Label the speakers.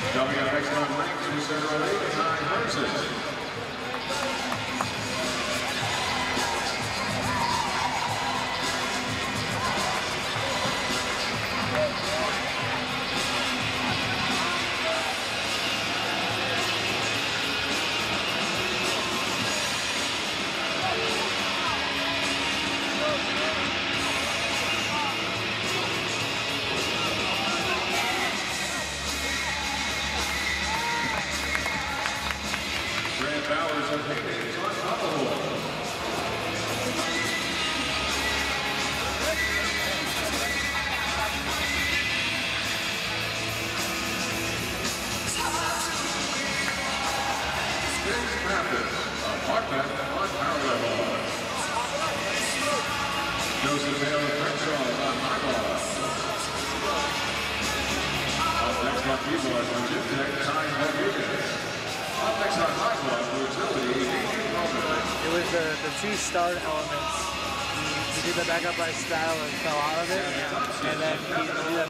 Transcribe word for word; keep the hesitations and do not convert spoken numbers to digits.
Speaker 1: Coming up next on ranks is Center Lake High versus Bowers of Dickies on Pommel. Spins Rapid, apartment on parallel bar. Joseph Taylor Crenshaw on high bar. Up next on keyboard from Gymnastics, Time Rodriguez. Up next on high bar for utility,
Speaker 2: it was the, the two start elements. He, he did the back upright style and fell out of it, and then he did that